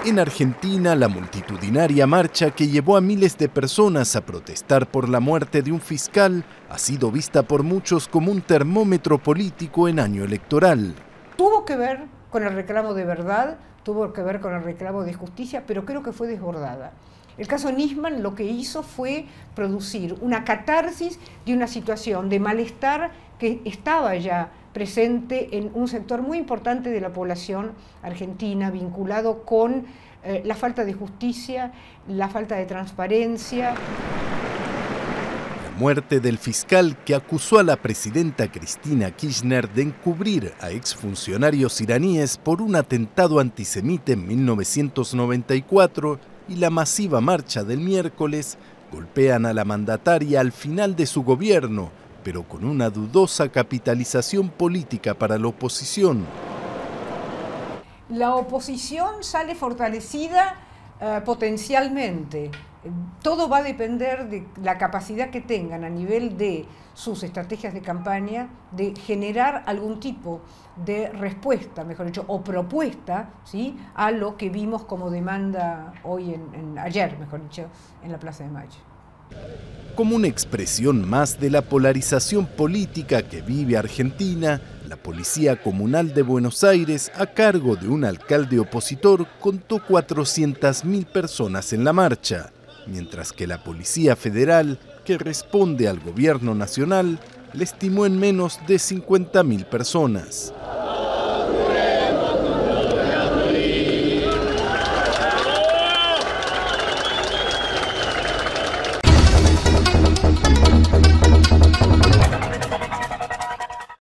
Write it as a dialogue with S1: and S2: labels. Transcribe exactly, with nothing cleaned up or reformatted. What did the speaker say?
S1: En Argentina, la multitudinaria marcha que llevó a miles de personas a protestar por la muerte de un fiscal ha sido vista por muchos como un termómetro político en año electoral.
S2: Tuvo que ver con el reclamo de verdad, tuvo que ver con el reclamo de justicia, pero creo que fue desbordada. El caso Nisman lo que hizo fue producir una catarsis de una situación de malestar que estaba ya presente en un sector muy importante de la población argentina, vinculado con eh, la falta de justicia, la falta de transparencia.
S1: La muerte del fiscal que acusó a la presidenta Cristina Kirchner de encubrir a exfuncionarios iraníes por un atentado antisemita en mil novecientos noventa y cuatro y la masiva marcha del miércoles golpean a la mandataria al final de su gobierno, pero con una dudosa capitalización política para la oposición.
S2: La oposición sale fortalecida uh, potencialmente. Todo va a depender de la capacidad que tengan a nivel de sus estrategias de campaña de generar algún tipo de respuesta, mejor dicho, o propuesta, ¿sí?, a lo que vimos como demanda hoy, en, en, ayer, mejor dicho, en la Plaza de Mayo.
S1: Como una expresión más de la polarización política que vive Argentina, la Policía Comunal de Buenos Aires, a cargo de un alcalde opositor, contó cuatrocientas mil personas en la marcha, mientras que la Policía Federal, que responde al gobierno nacional, la estimó en menos de cincuenta mil personas.